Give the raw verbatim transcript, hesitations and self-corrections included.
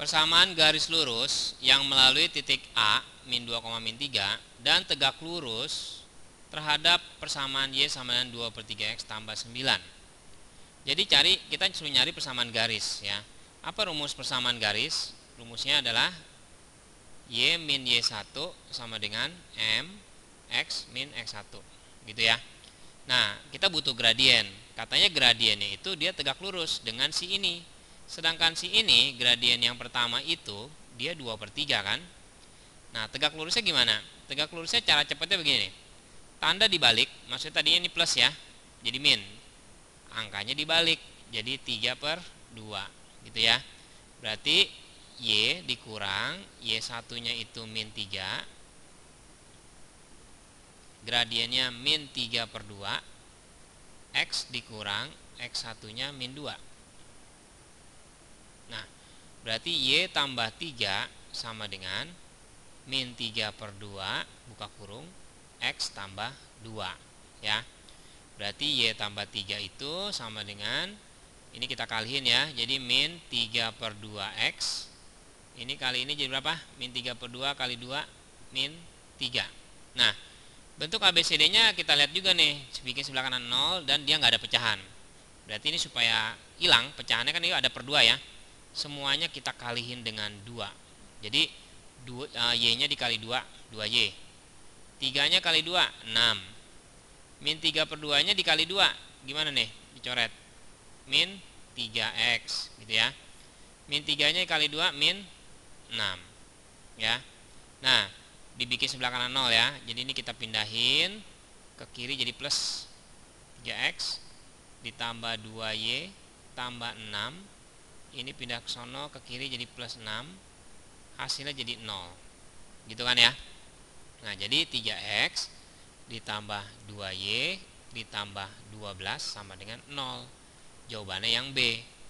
Persamaan garis lurus yang melalui titik A min dua, min tiga dan tegak lurus terhadap persamaan Y sama dengan dua per tiga X tambah sembilan. Jadi cari, kita suruh nyari persamaan garis ya. Apa rumus persamaan garis? Rumusnya adalah Y min Y satu sama dengan M X min X satu gitu ya. Nah, kita butuh gradien. Katanya gradiennya itu dia tegak lurus dengan si ini. Sedangkan si ini, gradien yang pertama itu dia dua per tiga kan. Nah, tegak lurusnya gimana? Tegak lurusnya cara cepatnya begini nih. Tanda dibalik, maksudnya tadinya ini plus ya, jadi min. Angkanya dibalik, jadi tiga per dua gitu ya. Berarti Y dikurang Y satunya itu min tiga, gradiennya min tiga per dua, X dikurang X satunya min dua. Nah, berarti Y tambah tiga sama dengan min tiga per dua, buka kurung, X tambah dua ya. Berarti Y tambah tiga itu sama dengan, ini kita kaliin ya, jadi min tiga per dua X. Ini kali ini jadi berapa? Min tiga per dua kali dua, min tiga. Nah, bentuk A B C D-nya kita lihat juga nih, bikin sebelah kanan nol dan dia nggak ada pecahan. Berarti ini supaya hilang pecahannya kan ini ada per dua ya. Semuanya kita kalihin dengan dua. Jadi uh, Y-nya dikali dua, dua Y. tiga nya kali dua, enam. Min tiga per dua nya dikali dua, gimana nih? Dicoret. Min tiga X gitu ya. Min tiga nya kali dua, min enam ya. Nah, dibikin sebelah kanan nol ya. Jadi ini kita pindahin ke kiri jadi plus tiga X ditambah dua Y tambah enam. Ini pindah ke sono ke kiri jadi plus enam. Hasilnya jadi nol. Gitu kan ya. Nah, jadi tiga X ditambah dua Y ditambah dua belas sama dengan nol. Jawabannya yang B.